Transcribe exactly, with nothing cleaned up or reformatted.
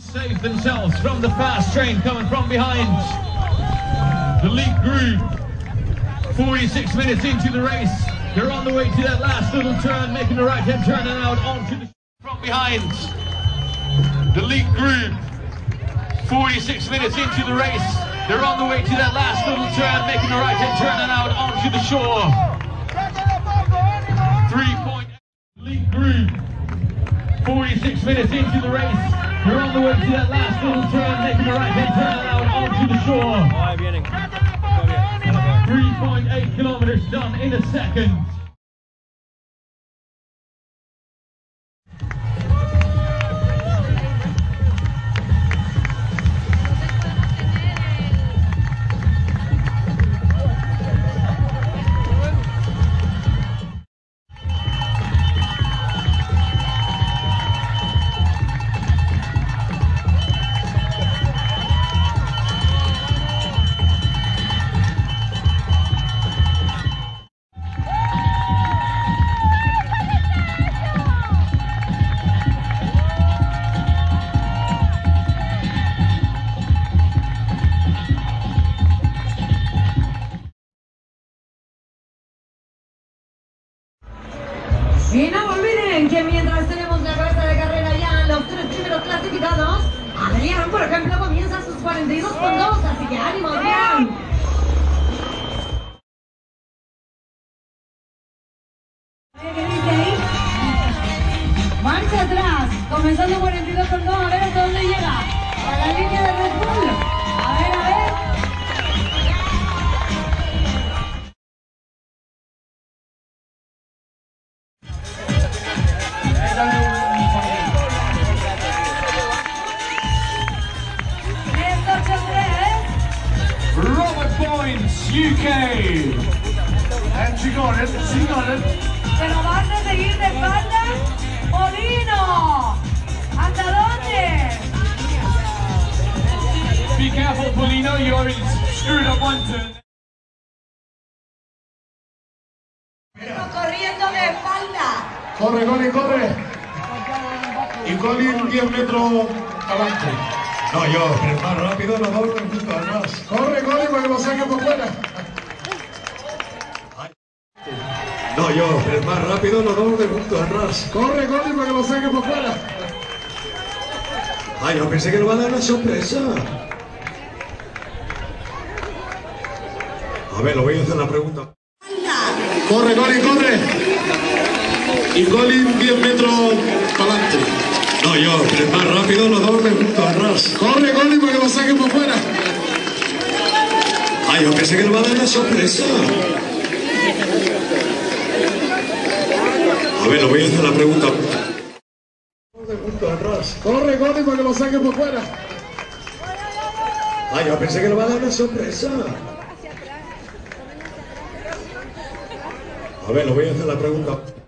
Save themselves from the fast train coming from behind. The lead group, forty-six minutes into the race. They're on the way to that last little turn, making the right-hand turn and out onto the from behind. The lead group, forty-six minutes into the race. They're on the way to that last little turn, making the right-hand turn and out onto the shore. Three-point lead group, forty-six minutes into the race. They're on the way to that last little turn, making the right-hand turn and out onto the shore. three point eight kilometers done in a second. Y no olviden que mientras tenemos la cabeza de carrera ya, los tres primeros clasificados, Adrián, por ejemplo, comienza sus cuarenta y dos con dos, así que ánimo, Adrián. ¿Qué dice ahí? Marcha atrás, comenzando cuarenta y dos con dos, a ver hasta dónde llega. A la línea de Red Bull. A ver, a ver. Robert Boynes, U K. And she got it, she got it. ¿Pero vas a seguir de espalda? ¡Polino! ¿Hasta dónde? Be careful, Polino, you already screwed up one turn. Corriendo de espalda. Corre, Colin, corre. Y Colin diez metros adelante. No, yo, pero más rápido los dos justo atrás. Corre, Colin, para que lo saque por fuera. No, yo, pero más rápido los dos justo atrás. Corre, Colin, para que lo saque por fuera. Ay, yo pensé que le va a dar una sorpresa. A ver, lo voy a hacer la pregunta. Corre, Colin, corre. Y Colin diez metros adelante. No, yo, pero más rápido los dos justo atrás. Corre, Colin, para que lo saque por fuera. Ay, yo pensé que le va a dar una sorpresa. A ver, lo voy a hacer la pregunta. Justo atrás. Corre, Colin, para que lo saque por fuera. Ay, yo pensé que le va a dar una sorpresa. A ver, lo voy a hacer la pregunta.